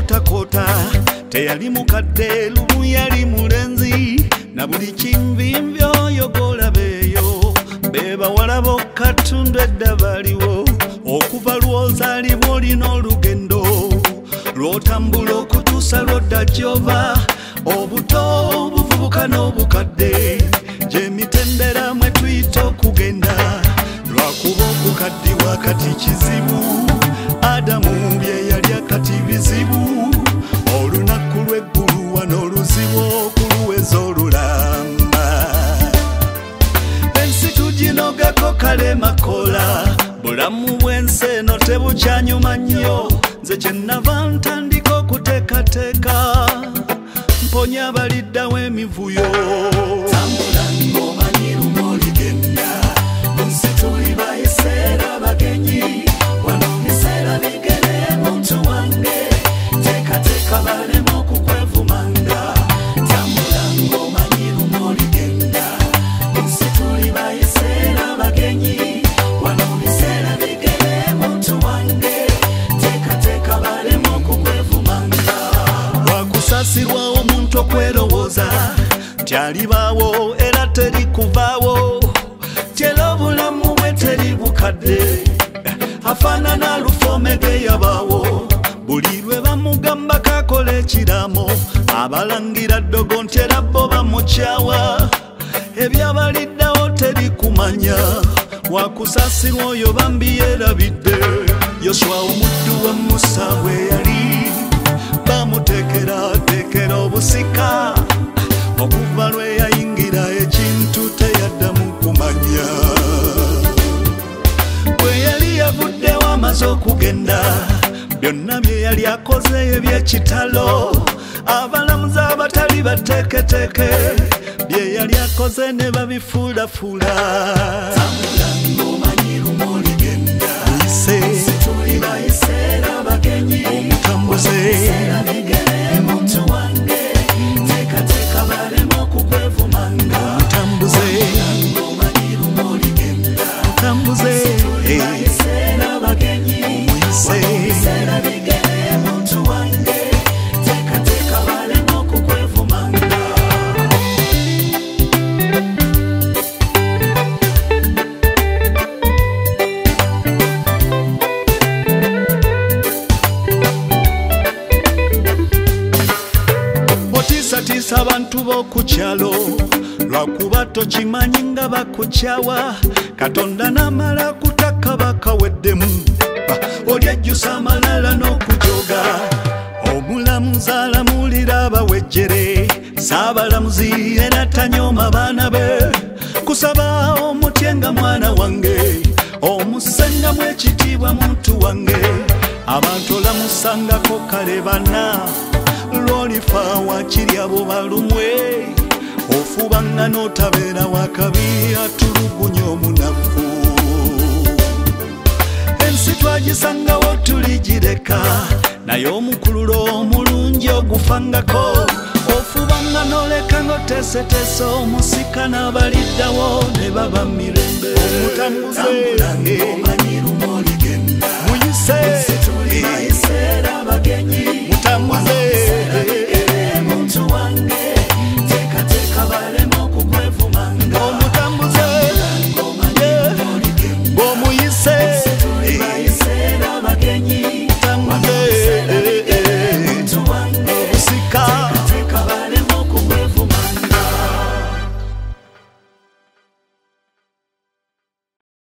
koota teyali mukadde lumu yali mulenzi na buli kinvimvyo oyo golabeeyo bebawala bokka ttundu edda baliwo okuva lwozaalibwa olina olugendo lwotambula okutuusa lwodda gy'ova obuto obuvubuka n'obukadde gyemitendera mwe tuyita okugenda lwakuba okukaddiwa kati kizibu Adamu bye yali akati bizibu olunaku lw'eggulu wano oluzibu okuluweza olulamba ensi tuginogako kale makola bulamu bw'ensi eno tebukyanyuma nnyo nze kyennava ntandika okuteekateeka mponya abaliddawo emivuyo tambula ng'omanyi lumu oligenda ensi tuli bayiseera bagenyi wano biseera bigere muntu wange teekateeka balema okukwevumanga tambula ng'omanyi lumu oligenda ensi tuli bayiseera bagenyi wano biseera bigere muntu wange teekateeka balema okukwevumanga lwakusasirwa omuntu okwerowooza nti alibaawo era teri kuvaawo tyera obulamu bwe teri bukadde afaanana alufomege yabaawo buli lwe bamugamba kakola ekiraamo abalangira ddogo nti era bo bamukyawa ebyabaliddawo teri kumanya wakusasirwa oyo bambi yeerabidde Yoswa omuddu wa Musa bwe yali bamuteekerateekera obusika okuva lwe yayingira ekintu teyaddamu kumanya bwe yali yavuddewo amaze okugenda byonna bye yali akoze eby'ekitalo abalamuzi abatali bateeketeeke bye yali akoze ne babifuulafuula tambula ng'omanyi lumu oligenda ise tuli bayiseera bagenyi omutambuze bigere muntu wange teekateeka balema okukwevumanga omutambuze ng'omanyi lumu oligenda omutambuze bayiseera bagenyi omuyise bigere muntu wange teekateeka balema okukwevumanga otiisatiisa abantu b'okukyalo lwakuba tokimanyi nga bakukyawa Katonda n'amala kutaka bakaweddemu olyejjusa amalala n'okujooga omulamuzi alamulira abawejjere saabalamuzi era tanyooma baana be kusaba omutyenga mwana wange omussengamu ekitiibwa muntu wange abantu olamusangako kale bana lwolifa wakiri abo balumwe ofubanga n'otabeera wakabi atulugunya omunafu ensi twagisangawo tuligireka naye omukululo omulungi ogufangako ofubanga n'oleka ng'oteeseteese omusika n'abaliddawo ne baba mirembe omutambuze muyise